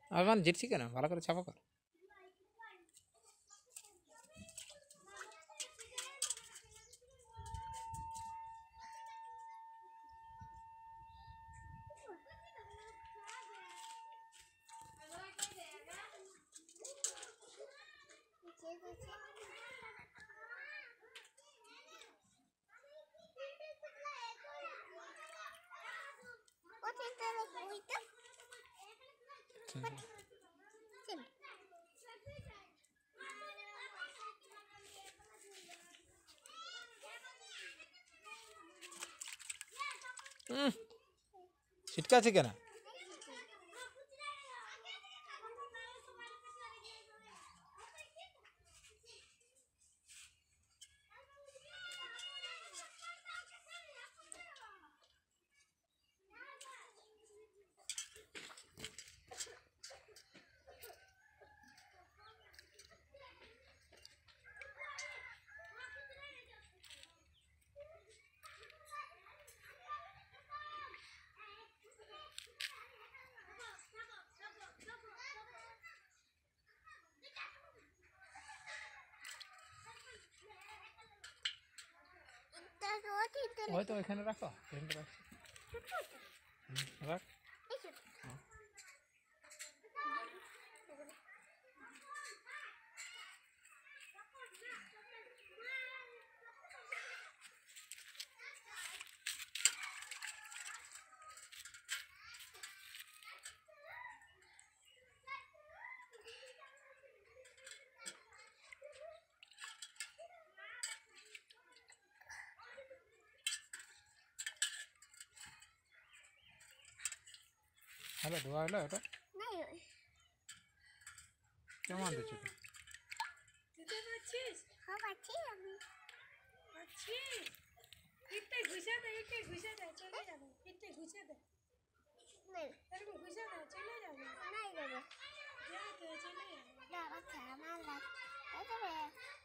আমার জিতছি কেন ভালো করে ছাপা কর ছিটকা আছে কেন ওই তো এখানে রাখো এখানে রাখ রাখ হ্যালো ধোয়া হলো এটা কেমন দিচ্ছ দিতে পারছিস হ্যাঁ পাচ্ছি আমি পাচ্ছি ইটে ঘুষে দে চলে যাবে ইটে ঘুষে দে नहीं तेरे को घुसा दे चले जाओ नहीं जाओ जा तो चले जाओ ना अच्छा मान ला ऐसे है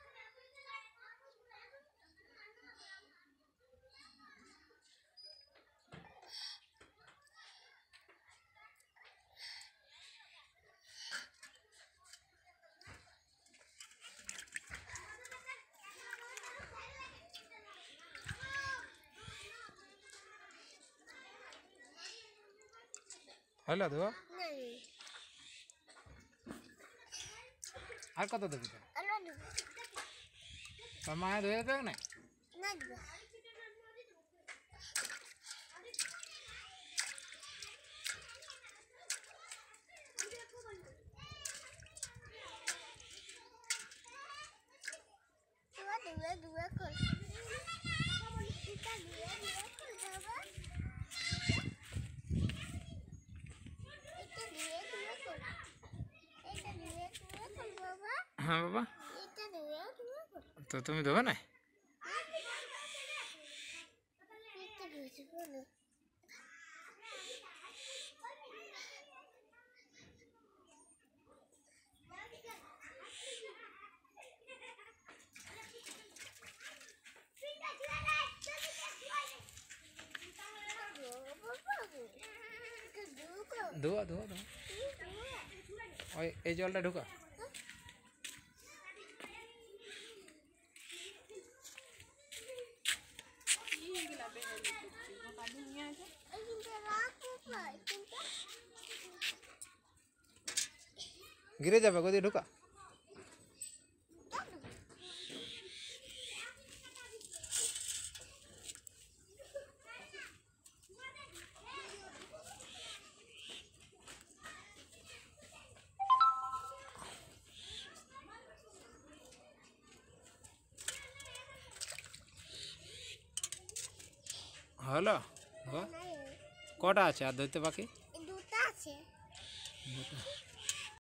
হলো ধোয়া नहीं আর কত দেবি अल्लाह दो তোর মায়া ধুয়ে দেবে না ना दो दुआ कर इतना दुआ कर बाबा হ্যাঁ বাবা তো তুমি দেবে না ধোয়া ধোয়া ধোয়া ওই এই জলটা ঢুকা गिरे जाबे गोदी ढुका হলো কটা আছে আর ধরতে বাকি দুটো আছে দুটো